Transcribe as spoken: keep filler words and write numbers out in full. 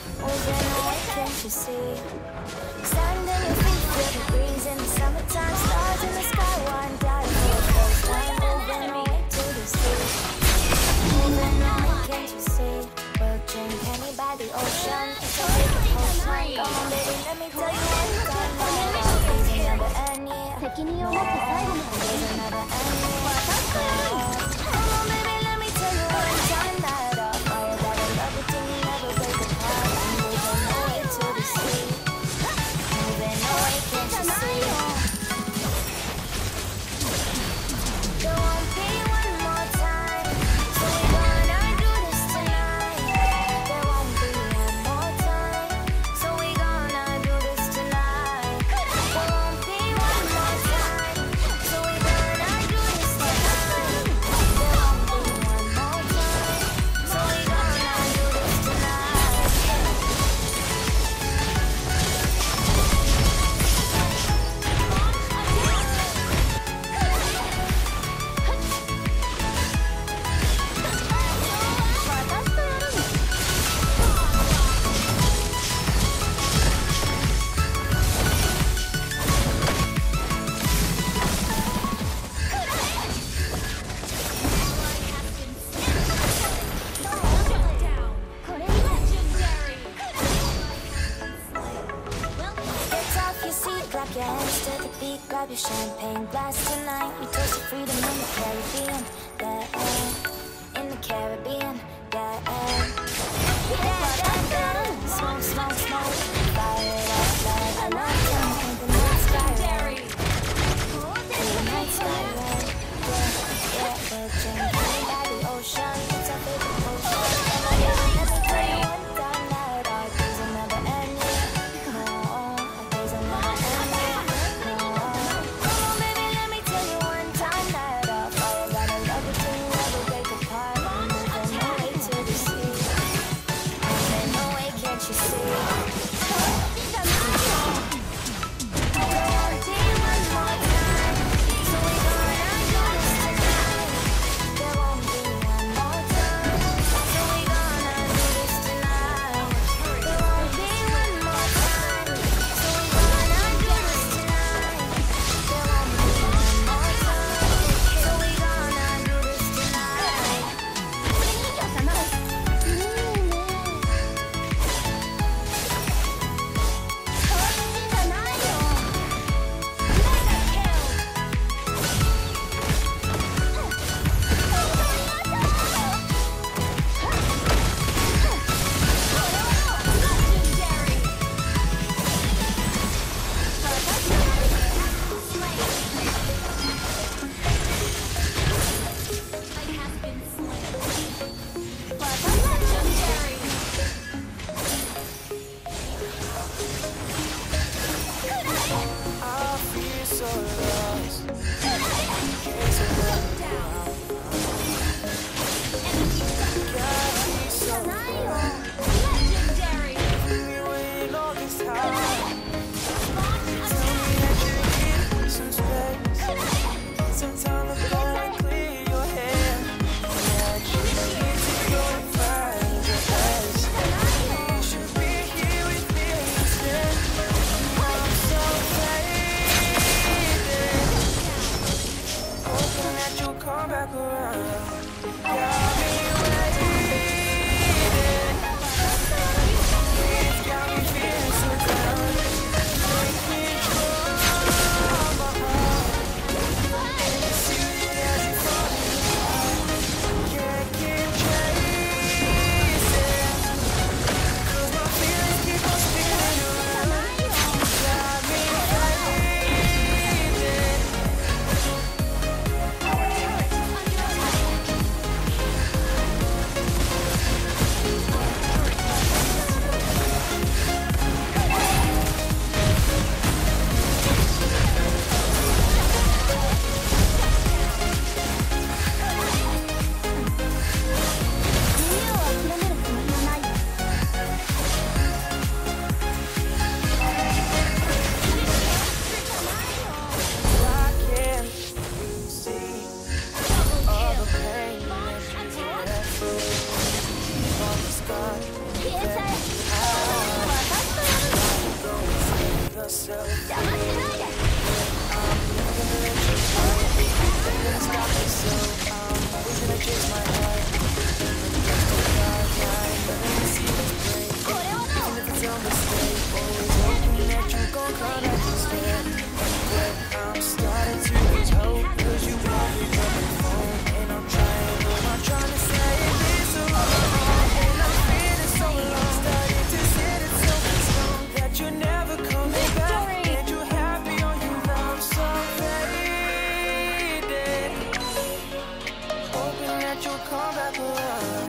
Moving away, can't you see? Standing your feet, feel the breeze in the summertime. Stars in the sky, one down for the first time. Moving away to the sea. Moving away, can't you see? We'll drink honey by the ocean. It's a big ocean. Come on, baby, let me tell you what you got now. There's another end, yeah. There's another end, yeah. Come on, baby, let me tell you one time that up. I gotta love it till you never break apart. I'm moving away to the sea. Moving away, can't you see? There won't be one more time, so we're gonna do this tonight. There won't be one more time, so we're gonna do this tonight. There won't be one more time, so we're gonna do this tonight. There won't be one more time, so we're gonna do this tonight. Get off your seat, clap your hands to the beat, grab your champagne glass tonight. We toast to freedom in the Caribbean, yeah, in the Caribbean, yeah, yeah, yeah, yeah. Smoke, smoke, smoke, fire it up like a lantern in the night sky, red. In the night sky, red, yeah, yeah. We'll drink honey by the ocean, it's our favorite potion. And I never, never tell you one time that our days will never end, yeah. No, our days will never end, yeah. No. Come on, baby, let me tell you one time that our fire gotta love it till you never break apart. Moving away to the sea. Moving away, can't you see? Yes, I myself. Yeah, I'm never gonna let you go. Never gonna stop myself. I'm always gonna chase my heart. Never gonna see this break. Even if it's a mistake, always hoping that you gon' come back instead. But I'm starting to lose hope, 'cause you won't pick up the phone. And I'm trying, but I'm trying to say this alone. And I'm feeling so alone, starting to sit it so strong that you're never coming back. And you're happy on your own, so faded. Hoping that you'll come back around.